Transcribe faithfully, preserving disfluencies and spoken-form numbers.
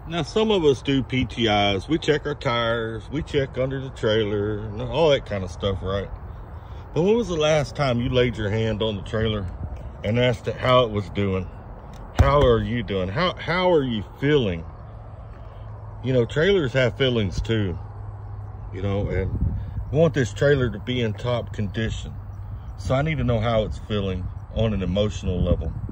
Now, some of us do P T Is. We check our tires, we check under the trailer, and all that kind of stuff, right? But when was the last time you laid your hand on the trailer and asked it how it was doing? How are you doing? How, how are you feeling? You know, trailers have feelings too, you know, and we want this trailer to be in top condition. So I need to know how it's feeling on an emotional level.